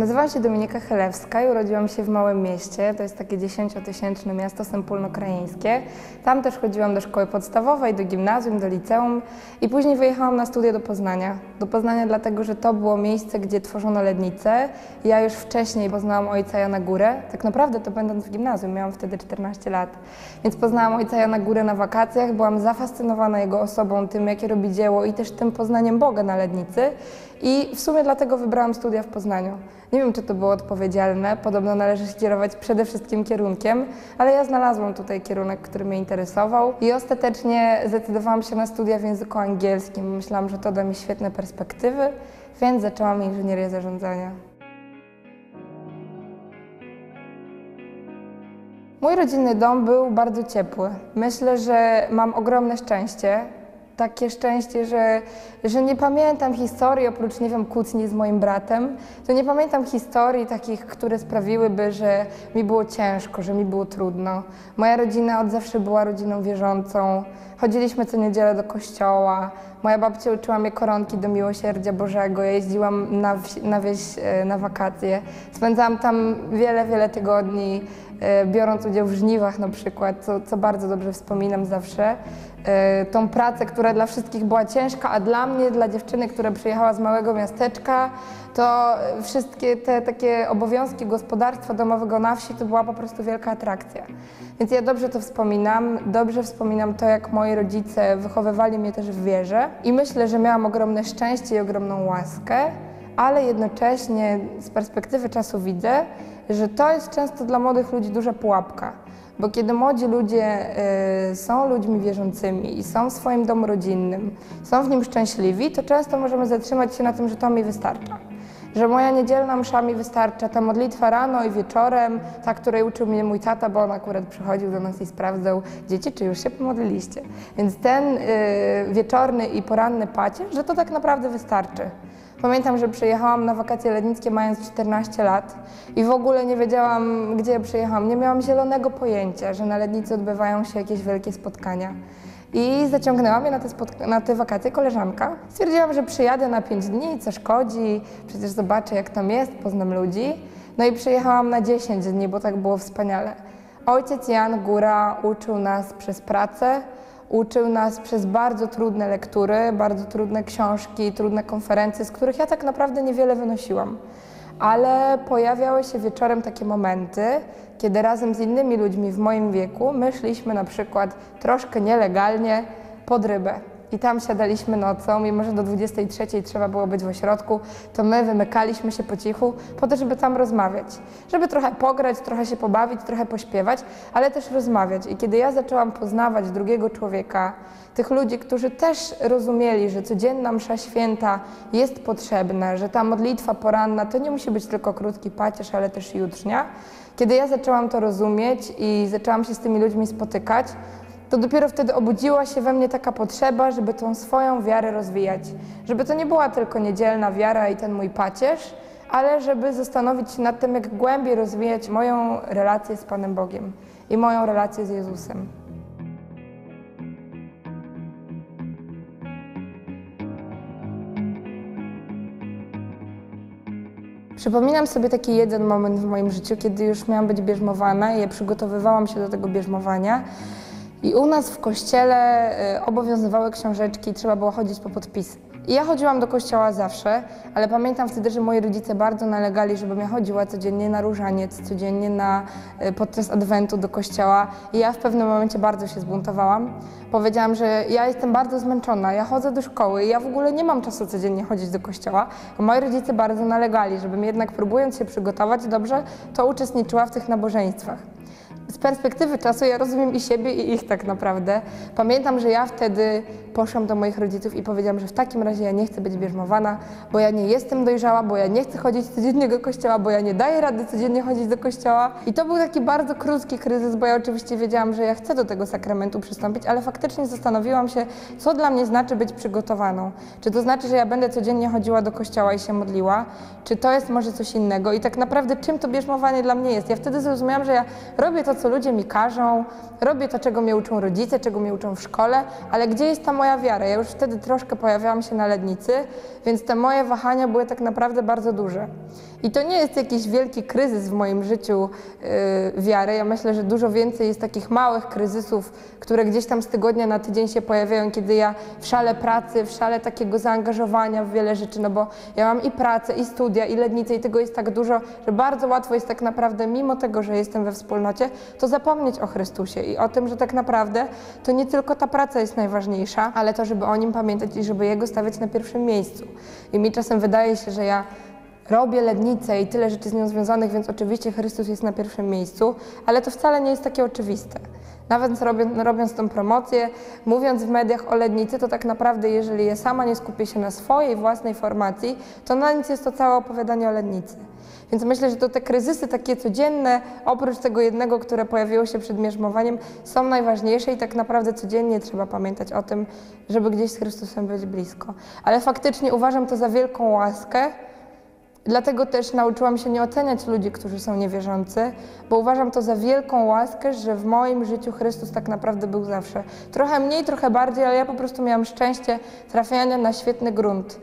Nazywam się Dominika Chylewska i urodziłam się w małym mieście. To jest takie 10-tysięczne miasto sępólno-krajeńskie. Tam też chodziłam do szkoły podstawowej, do gimnazjum, do liceum i później wyjechałam na studia do Poznania. Do Poznania dlatego, że to było miejsce, gdzie tworzono Lednicę. Ja już wcześniej poznałam ojca Jana Górę. Tak naprawdę to będąc w gimnazjum, miałam wtedy 14 lat. Więc poznałam ojca Jana Górę na wakacjach. Byłam zafascynowana jego osobą, tym jakie robi dzieło i też tym poznaniem Boga na Lednicy. I w sumie dlatego wybrałam studia w Poznaniu. Nie wiem, czy to było odpowiedzialne, podobno należy się kierować przede wszystkim kierunkiem, ale ja znalazłam tutaj kierunek, który mnie interesował i ostatecznie zdecydowałam się na studia w języku angielskim. Myślałam, że to da mi świetne perspektywy, więc zaczęłam inżynierię zarządzania. Mój rodzinny dom był bardzo ciepły. Myślę, że mam ogromne szczęście. Takie szczęście, że nie pamiętam historii, oprócz, nie wiem, kłótni z moim bratem, to nie pamiętam historii takich, które sprawiłyby, że mi było ciężko, że mi było trudno. Moja rodzina od zawsze była rodziną wierzącą. Chodziliśmy co niedzielę do kościoła. Moja babcia uczyła mnie koronki do miłosierdzia Bożego. Ja jeździłam na wieś na wakacje. Spędzałam tam wiele tygodni, biorąc udział w żniwach na przykład, co bardzo dobrze wspominam zawsze. Tą pracę, która dla wszystkich była ciężka, a dla mnie, dla dziewczyny, która przyjechała z małego miasteczka, to wszystkie te takie obowiązki gospodarstwa domowego na wsi to była po prostu wielka atrakcja. Więc ja dobrze to wspominam, dobrze wspominam to, jak moi rodzice wychowywali mnie też w wierze i myślę, że miałam ogromne szczęście i ogromną łaskę, ale jednocześnie z perspektywy czasu widzę, że to jest często dla młodych ludzi duża pułapka. Bo kiedy młodzi ludzie są ludźmi wierzącymi i są w swoim domu rodzinnym, są w nim szczęśliwi, to często możemy zatrzymać się na tym, że to mi wystarcza. Że moja niedzielna msza mi wystarcza, ta modlitwa rano i wieczorem, ta, której uczył mnie mój tata, bo on akurat przychodził do nas i sprawdzał, dzieci, czy już się pomodliliście. Więc ten wieczorny i poranny pacierz, że to tak naprawdę wystarczy. Pamiętam, że przyjechałam na wakacje lednickie mając 14 lat i w ogóle nie wiedziałam, gdzie przyjechałam. Nie miałam zielonego pojęcia, że na Lednicy odbywają się jakieś wielkie spotkania. I zaciągnęła mnie na te wakacje koleżanka. Stwierdziłam, że przyjadę na 5 dni, co szkodzi, przecież zobaczę, jak tam jest, poznam ludzi. No i przyjechałam na 10 dni, bo tak było wspaniale. Ojciec Jan Góra uczył nas przez pracę, uczył nas przez bardzo trudne lektury, bardzo trudne książki, trudne konferencje, z których ja tak naprawdę niewiele wynosiłam. Ale pojawiały się wieczorem takie momenty, kiedy razem z innymi ludźmi w moim wieku my szliśmy na przykład troszkę nielegalnie pod rybę. I tam siadaliśmy nocą, mimo że do 23 trzeba było być w ośrodku, to my wymykaliśmy się po cichu po to, żeby tam rozmawiać. Żeby trochę pograć, trochę się pobawić, trochę pośpiewać, ale też rozmawiać. I kiedy ja zaczęłam poznawać drugiego człowieka, tych ludzi, którzy też rozumieli, że codzienna msza święta jest potrzebna, że ta modlitwa poranna to nie musi być tylko krótki pacierz, ale też jutrznia. Kiedy ja zaczęłam to rozumieć i zaczęłam się z tymi ludźmi spotykać, to dopiero wtedy obudziła się we mnie taka potrzeba, żeby tą swoją wiarę rozwijać. Żeby to nie była tylko niedzielna wiara i ten mój pacierz, ale żeby zastanowić się nad tym, jak głębiej rozwijać moją relację z Panem Bogiem i moją relację z Jezusem. Przypominam sobie taki jeden moment w moim życiu, kiedy już miałam być bierzmowana i ja przygotowywałam się do tego bierzmowania. I u nas w kościele obowiązywały książeczki i trzeba było chodzić po podpisy. I ja chodziłam do kościoła zawsze, ale pamiętam wtedy, że moi rodzice bardzo nalegali, żebym ja chodziła codziennie na różaniec, codziennie podczas adwentu do kościoła. I ja w pewnym momencie bardzo się zbuntowałam. Powiedziałam, że ja jestem bardzo zmęczona, ja chodzę do szkoły i ja w ogóle nie mam czasu codziennie chodzić do kościoła. A moi rodzice bardzo nalegali, żebym jednak próbując się przygotować dobrze, to uczestniczyła w tych nabożeństwach. Z perspektywy czasu ja rozumiem i siebie, i ich tak naprawdę. Pamiętam, że ja wtedy poszłam do moich rodziców i powiedziałam, że w takim razie ja nie chcę być bierzmowana, bo ja nie jestem dojrzała, bo ja nie chcę chodzić codziennie do kościoła, bo ja nie daję rady codziennie chodzić do kościoła. I to był taki bardzo krótki kryzys, bo ja oczywiście wiedziałam, że ja chcę do tego sakramentu przystąpić, ale faktycznie zastanowiłam się, co dla mnie znaczy być przygotowaną. Czy to znaczy, że ja będę codziennie chodziła do kościoła i się modliła? Czy to jest może coś innego? I tak naprawdę czym to bierzmowanie dla mnie jest? Ja wtedy zrozumiałam, że ja robię to, co ludzie mi każą, robię to, czego mnie uczą rodzice, czego mnie uczą w szkole, ale gdzie jest ta moja wiara? Ja już wtedy troszkę pojawiałam się na Lednicy, więc te moje wahania były tak naprawdę bardzo duże. I to nie jest jakiś wielki kryzys w moim życiu wiary. Ja myślę, że dużo więcej jest takich małych kryzysów, które gdzieś tam z tygodnia na tydzień się pojawiają, kiedy ja w szale pracy, w szale takiego zaangażowania w wiele rzeczy, no bo ja mam i pracę, i studia, i lednicę, i tego jest tak dużo, że bardzo łatwo jest tak naprawdę, mimo tego, że jestem we wspólnocie, to zapomnieć o Chrystusie i o tym, że tak naprawdę to nie tylko ta praca jest najważniejsza, ale to, żeby o Nim pamiętać i żeby Jego stawiać na pierwszym miejscu. I mi czasem wydaje się, że ja robię lednicę i tyle rzeczy z nią związanych, więc oczywiście Chrystus jest na pierwszym miejscu, ale to wcale nie jest takie oczywiste. Nawet robiąc tą promocję, mówiąc w mediach o lednicy, to tak naprawdę, jeżeli ja sama nie skupię się na swojej własnej formacji, to na nic jest to całe opowiadanie o lednicy. Więc myślę, że to te kryzysy takie codzienne, oprócz tego jednego, które pojawiło się przed bierzmowaniem, są najważniejsze i tak naprawdę codziennie trzeba pamiętać o tym, żeby gdzieś z Chrystusem być blisko. Ale faktycznie uważam to za wielką łaskę, dlatego też nauczyłam się nie oceniać ludzi, którzy są niewierzący, bo uważam to za wielką łaskę, że w moim życiu Chrystus tak naprawdę był zawsze. Trochę mniej, trochę bardziej, ale ja po prostu miałam szczęście trafiania na świetny grunt.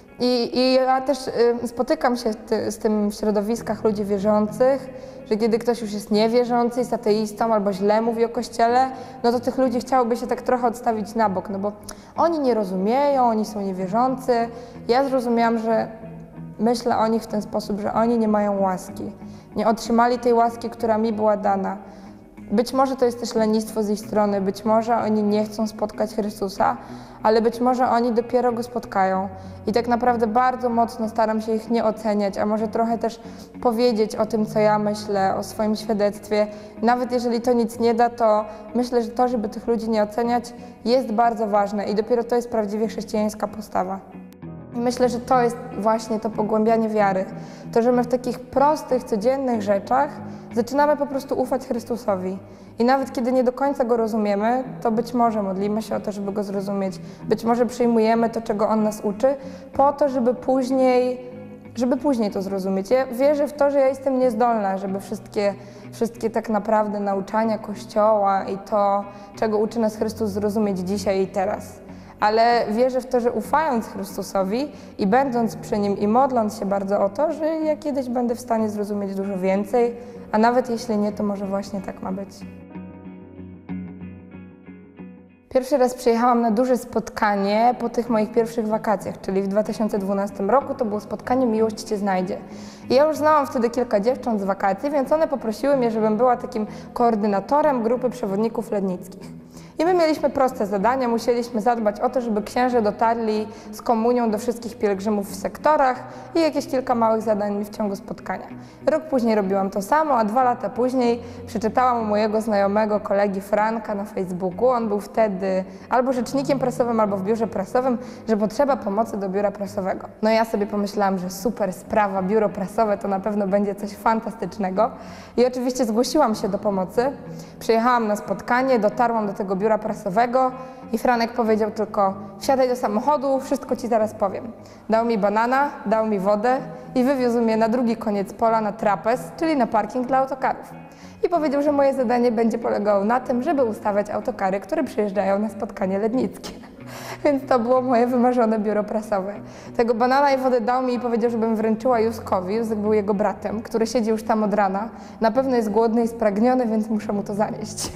I ja też spotykam się z tym w środowiskach ludzi wierzących, że kiedy ktoś już jest niewierzący, jest ateistą albo źle mówi o Kościele, no to tych ludzi chciałoby się tak trochę odstawić na bok, no bo oni nie rozumieją, oni są niewierzący. Ja zrozumiałam, że myślę o nich w ten sposób, że oni nie mają łaski. Nie otrzymali tej łaski, która mi była dana. Być może to jest też lenistwo z ich strony, być może oni nie chcą spotkać Chrystusa, ale być może oni dopiero Go spotkają. I tak naprawdę bardzo mocno staram się ich nie oceniać, a może trochę też powiedzieć o tym, co ja myślę, o swoim świadectwie. Nawet jeżeli to nic nie da, to myślę, że to, żeby tych ludzi nie oceniać, jest bardzo ważne i dopiero to jest prawdziwie chrześcijańska postawa. I myślę, że to jest właśnie to pogłębianie wiary. To, że my w takich prostych, codziennych rzeczach zaczynamy po prostu ufać Chrystusowi. I nawet kiedy nie do końca Go rozumiemy, to być może modlimy się o to, żeby Go zrozumieć. Być może przyjmujemy to, czego On nas uczy, po to, żeby później to zrozumieć. Ja wierzę w to, że ja jestem niezdolna, żeby wszystkie tak naprawdę nauczania Kościoła i to, czego uczy nas Chrystus, zrozumieć dzisiaj i teraz. Ale wierzę w to, że ufając Chrystusowi i będąc przy Nim i modląc się bardzo o to, że ja kiedyś będę w stanie zrozumieć dużo więcej, a nawet jeśli nie, to może właśnie tak ma być. Pierwszy raz przyjechałam na duże spotkanie po tych moich pierwszych wakacjach, czyli w 2012 roku. To było spotkanie Miłość Cię znajdzie. I ja już znałam wtedy kilka dziewcząt z wakacji, więc one poprosiły mnie, żebym była takim koordynatorem grupy przewodników lednickich. I my mieliśmy proste zadania, musieliśmy zadbać o to, żeby księże dotarli z komunią do wszystkich pielgrzymów w sektorach i jakieś kilka małych zadań w ciągu spotkania. Rok później robiłam to samo, a 2 lata później przeczytałam u mojego znajomego kolegi Franka na Facebooku. On był wtedy albo rzecznikiem prasowym, albo w biurze prasowym, że potrzeba pomocy do biura prasowego. No ja sobie pomyślałam, że super sprawa, biuro prasowe to na pewno będzie coś fantastycznego. I oczywiście zgłosiłam się do pomocy. Przyjechałam na spotkanie, dotarłam do tego biura prasowego i Franek powiedział tylko: wsiadaj do samochodu, wszystko Ci zaraz powiem. Dał mi banana, dał mi wodę i wywiózł mnie na drugi koniec pola na trapez, czyli na parking dla autokarów. I powiedział, że moje zadanie będzie polegało na tym, żeby ustawiać autokary, które przyjeżdżają na spotkanie lednickie. Więc to było moje wymarzone biuro prasowe. Tego banana i wodę dał mi i powiedział, żebym wręczyła Józkowi. Józek był jego bratem, który siedzi już tam od rana. Na pewno jest głodny i spragniony, więc muszę mu to zanieść.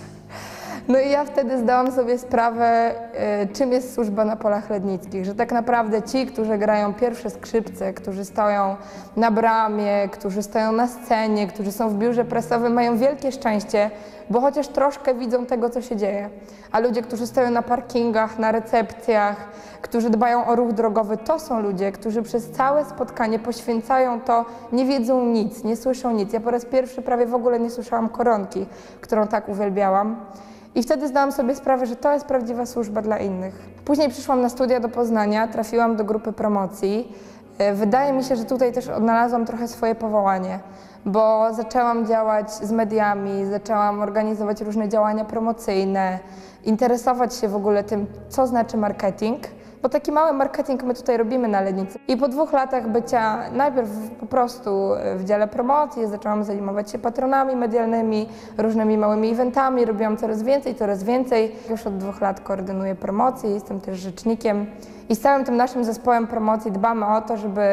No i ja wtedy zdałam sobie sprawę, czym jest służba na polach lednickich, że tak naprawdę ci, którzy grają pierwsze skrzypce, którzy stoją na bramie, którzy stoją na scenie, którzy są w biurze prasowym, mają wielkie szczęście, bo chociaż troszkę widzą tego, co się dzieje. A ludzie, którzy stoją na parkingach, na recepcjach, którzy dbają o ruch drogowy, to są ludzie, którzy przez całe spotkanie poświęcają to, nie wiedzą nic, nie słyszą nic. Ja po raz pierwszy prawie w ogóle nie słyszałam koronki, którą tak uwielbiałam. I wtedy zdałam sobie sprawę, że to jest prawdziwa służba dla innych. Później przyszłam na studia do Poznania, trafiłam do grupy promocji. Wydaje mi się, że tutaj też odnalazłam trochę swoje powołanie, bo zaczęłam działać z mediami, zaczęłam organizować różne działania promocyjne, interesować się w ogóle tym, co znaczy marketing, bo taki mały marketing my tutaj robimy na Lednicy. I po 2 latach bycia najpierw po prostu w dziale promocji zaczęłam zajmować się patronami medialnymi, różnymi małymi eventami, robiłam coraz więcej. Już od 2 lat koordynuję promocję, jestem też rzecznikiem i z całym tym naszym zespołem promocji dbamy o to, żeby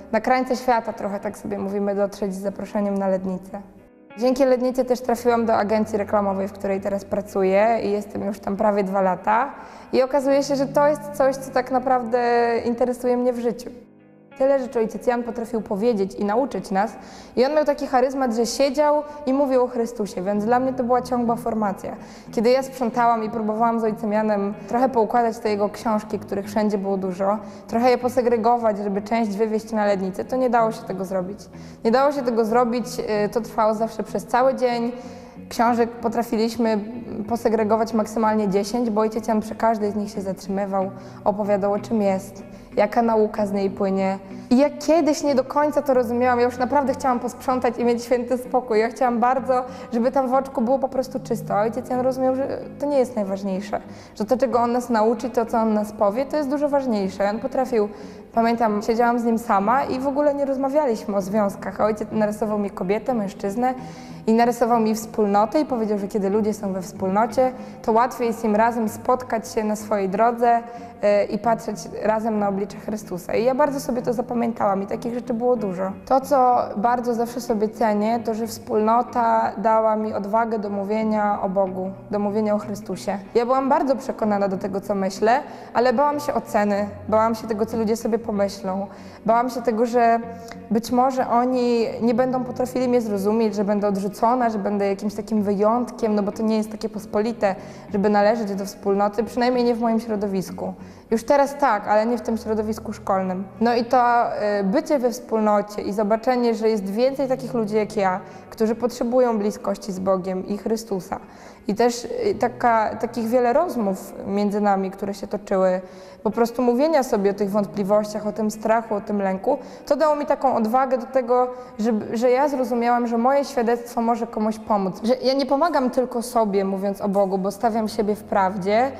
na krańce świata trochę, tak sobie mówimy, dotrzeć z zaproszeniem na Lednicę. Dzięki Lednicy też trafiłam do agencji reklamowej, w której teraz pracuję i jestem już tam prawie 2 lata. I okazuje się, że to jest coś, co tak naprawdę interesuje mnie w życiu. Tyle rzeczy ojciec Jan potrafił powiedzieć i nauczyć nas i on miał taki charyzmat, że siedział i mówił o Chrystusie, więc dla mnie to była ciągła formacja. Kiedy ja sprzątałam i próbowałam z ojcem Janem trochę poukładać te jego książki, których wszędzie było dużo, trochę je posegregować, żeby część wywieźć na Lednicę, to nie dało się tego zrobić. Nie dało się tego zrobić, to trwało zawsze przez cały dzień. Książek potrafiliśmy posegregować maksymalnie 10, bo ojciec Jan przy każdej z nich się zatrzymywał, opowiadał o czym jest, jaka nauka z niej płynie. I ja kiedyś nie do końca to rozumiałam, ja już naprawdę chciałam posprzątać i mieć święty spokój. Ja chciałam bardzo, żeby tam w oczku było po prostu czysto. A ojciec Jan rozumiał, że to nie jest najważniejsze, że to, czego on nas nauczy, to, co on nas powie, to jest dużo ważniejsze. On potrafił, pamiętam, siedziałam z nim sama i w ogóle nie rozmawialiśmy o związkach. A ojciec narysował mi kobietę, mężczyznę i narysował mi wspólnotę i powiedział, że kiedy ludzie są we wspólnocie, to łatwiej jest im razem spotkać się na swojej drodze i patrzeć razem na oblicze Chrystusa. I ja bardzo sobie to zapamiętałam i takich rzeczy było dużo. To, co bardzo zawsze sobie cenię, to, że wspólnota dała mi odwagę do mówienia o Bogu, do mówienia o Chrystusie. Ja byłam bardzo przekonana do tego, co myślę, ale bałam się oceny, bałam się tego, co ludzie sobie pomyślą. Bałam się tego, że być może oni nie będą potrafili mnie zrozumieć, że będę odrzucona, że będę jakimś takim wyjątkiem, no bo to nie jest takie pospolite, żeby należeć do wspólnoty, przynajmniej nie w moim środowisku. Już teraz tak, ale nie w tym środowisku szkolnym. No i to bycie we wspólnocie i zobaczenie, że jest więcej takich ludzi jak ja, którzy potrzebują bliskości z Bogiem i Chrystusa. I też takich wiele rozmów między nami, które się toczyły, po prostu mówienia sobie o tych wątpliwościach, o tym strachu, o tym lęku, to dało mi taką odwagę do tego, że ja zrozumiałam, że moje świadectwo może komuś pomóc. Że ja nie pomagam tylko sobie, mówiąc o Bogu, bo stawiam siebie w prawdzie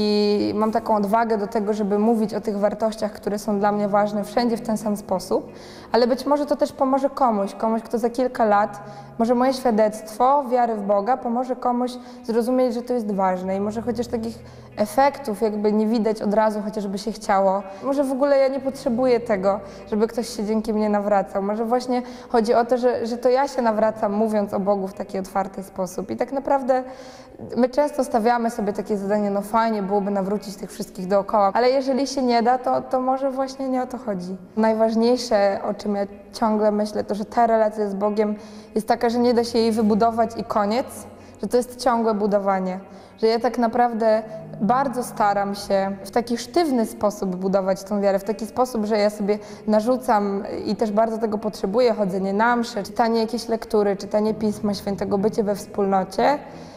i mam taką odwagę do tego, żeby mówić o tych wartościach, które są dla mnie ważne wszędzie w ten sam sposób, ale być może to też pomoże komuś, kto za kilka lat, może moje świadectwo wiary w Boga pomoże komuś zrozumieć, że to jest ważne i może chociaż takich efektów jakby nie widać od razu, chociażby się chciało. Może w ogóle ja nie potrzebuję tego, żeby ktoś się dzięki mnie nawracał. Może właśnie chodzi o to, że to ja się nawracam, mówiąc o Bogu w taki otwarty sposób. I tak naprawdę my często stawiamy sobie takie zadanie, no fajnie byłoby nawrócić tych wszystkich dookoła, ale jeżeli się nie da, to może właśnie nie o to chodzi. Najważniejsze, o czym ja ciągle myślę, to że ta relacja z Bogiem jest taka, że nie da się jej wybudować i koniec, że to jest ciągłe budowanie. Że ja tak naprawdę bardzo staram się w taki sztywny sposób budować tą wiarę, w taki sposób, że ja sobie narzucam i też bardzo tego potrzebuję, chodzenie na msze, czytanie jakiejś lektury, czytanie Pisma Świętego, bycie we wspólnocie.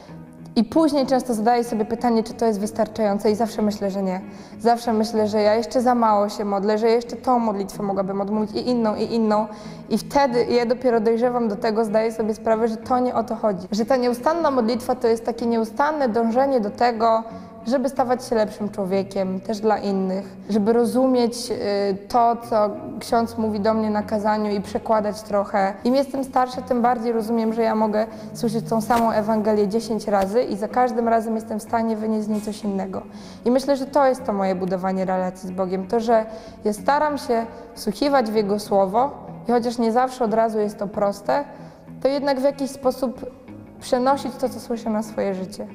I później często zadaję sobie pytanie, czy to jest wystarczające i zawsze myślę, że nie. Zawsze myślę, że ja jeszcze za mało się modlę, że jeszcze tą modlitwę mogłabym odmówić i inną. I wtedy ja dopiero dojrzewam do tego, zdaję sobie sprawę, że to nie o to chodzi. Że ta nieustanna modlitwa to jest takie nieustanne dążenie do tego, żeby stawać się lepszym człowiekiem, też dla innych, żeby rozumieć to, co ksiądz mówi do mnie na kazaniu i przekładać trochę. Im jestem starsza, tym bardziej rozumiem, że ja mogę słyszeć tą samą Ewangelię 10 razy i za każdym razem jestem w stanie wynieść z niej coś innego. I myślę, że to jest to moje budowanie relacji z Bogiem, to, że ja staram się wsłuchiwać w Jego Słowo i chociaż nie zawsze od razu jest to proste, to jednak w jakiś sposób przenosić to, co słyszę na swoje życie.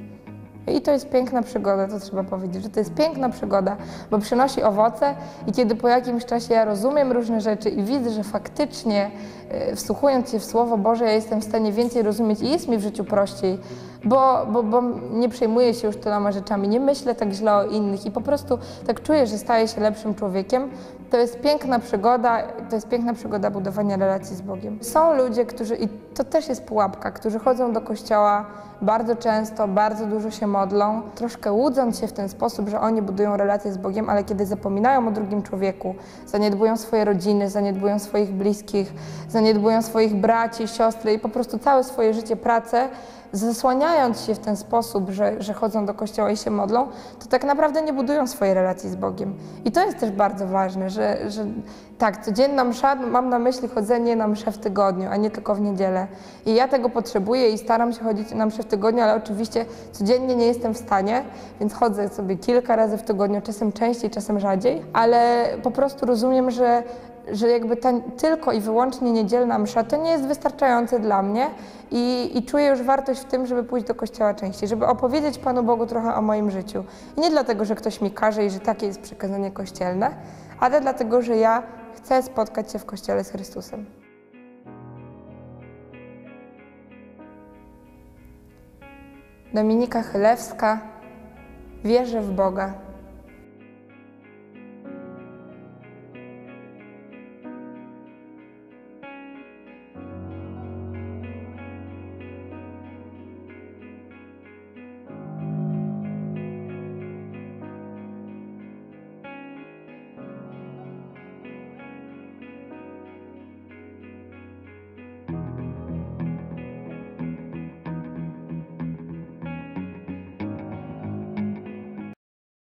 I to jest piękna przygoda, to trzeba powiedzieć, że to jest piękna przygoda, bo przynosi owoce i kiedy po jakimś czasie ja rozumiem różne rzeczy i widzę, że faktycznie wsłuchując się w Słowo Boże, ja jestem w stanie więcej rozumieć i jest mi w życiu prościej, bo nie przejmuję się już tyloma rzeczami, nie myślę tak źle o innych i po prostu tak czuję, że staję się lepszym człowiekiem. To jest piękna przygoda budowania relacji z Bogiem. Są ludzie, i to też jest pułapka, którzy chodzą do kościoła bardzo często, bardzo dużo się modlą, troszkę łudząc się w ten sposób, że oni budują relacje z Bogiem, ale kiedy zapominają o drugim człowieku, zaniedbują swoje rodziny, zaniedbują swoich bliskich, zaniedbują swoich braci, siostry i po prostu całe swoje życie, pracę, zasłaniając się w ten sposób, że chodzą do kościoła i się modlą, to tak naprawdę nie budują swojej relacji z Bogiem. I to jest też bardzo ważne, że tak, codzienna msza, mam na myśli chodzenie na mszę w tygodniu, a nie tylko w niedzielę. I ja tego potrzebuję i staram się chodzić na mszę w tygodniu, ale oczywiście codziennie nie jestem w stanie, więc chodzę sobie kilka razy w tygodniu, czasem częściej, czasem rzadziej, ale po prostu rozumiem, że że jakby ta tylko i wyłącznie niedzielna msza to nie jest wystarczające dla mnie i czuję już wartość w tym, żeby pójść do kościoła częściej, żeby opowiedzieć Panu Bogu trochę o moim życiu. I nie dlatego, że ktoś mi każe i że takie jest przykazanie kościelne, ale dlatego, że ja chcę spotkać się w Kościele z Chrystusem. Dominika Chylewska. Wierzę w Boga.